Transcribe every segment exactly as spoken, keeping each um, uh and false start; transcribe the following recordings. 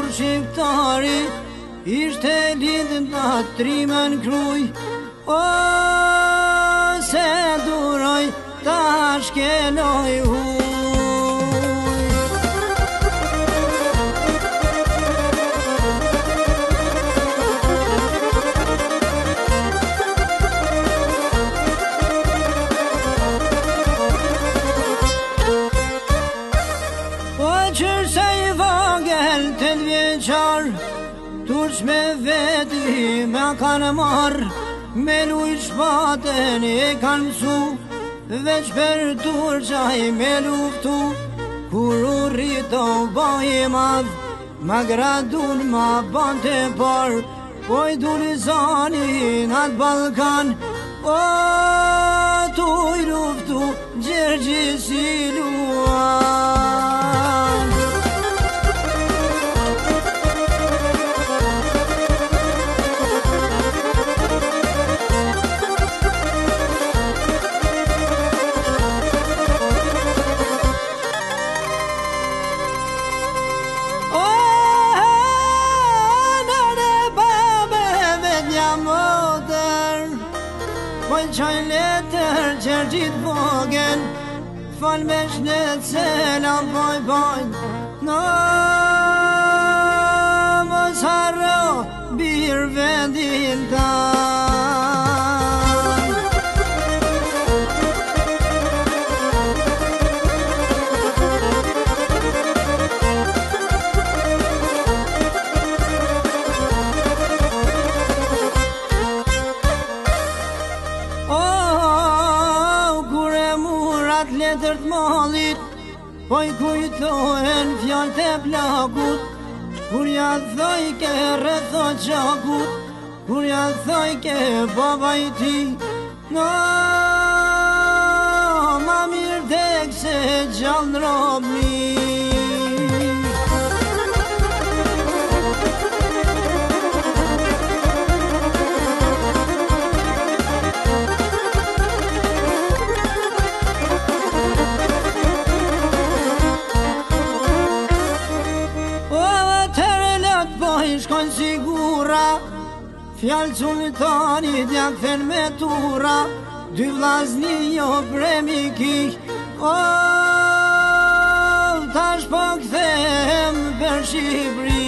shqiptari, ishte lidh nga trimën kruj, o se duroj ta shkeloj huj. Turç me veti me kanë marrë, me luj shpaten e kanë mësu, veç për turqaj me luftu, kur u rrito baje madh, ma gradun ma bante par, poj dulizani atë Balkan, o tu i luftu Gjergjis i luan. Poj qaj letër Gjergjit vogën, fal me shnet selam poj poj, në mos harro bir vendin tan. Letër t'mallit, poj kujtohen fjall të plakut, kur ja thoj ke rretho qakut, kur ja thoj ke baba i ti, no, ma mirë tek se gjallë në robni. Shkojnë sigura, fjallë sultanit ja këthen me tura, dy vlazni jo premi kik, o, tash po këthem për Shqipëri.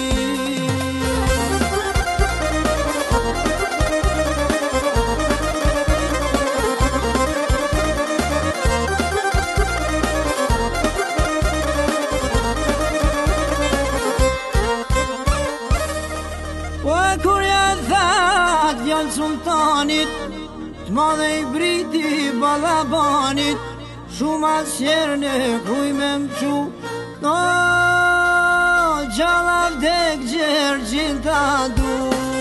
Sultanit, t'madhe i briti balabanit, shumë asjerë në kuj me mqu, no, gjalla vdek Gjergjin ta du.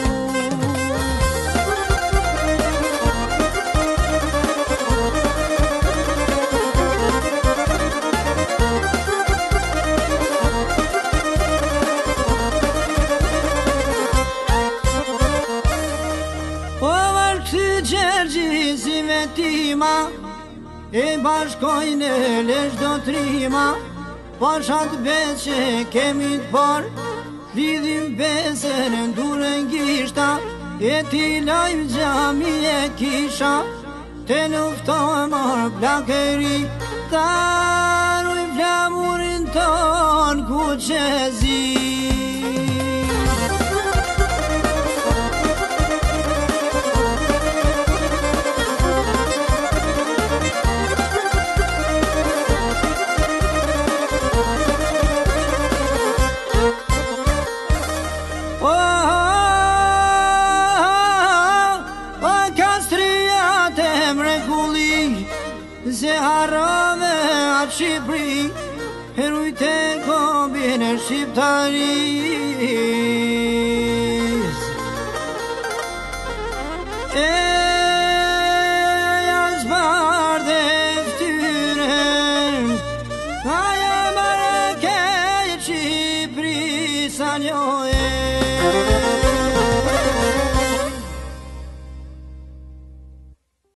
Gjergjis i vetima, e bashkojnë e lesh do trima, pashat bes që kemi t'par, lidhim besën e ndurën gishta, e ti lajmë gjami e kisha, te luftojë marë plakëri, ta ruj flamurin ton ku qezi. Se harrove atë Shqipëri, herujt e kombin e shqiptari.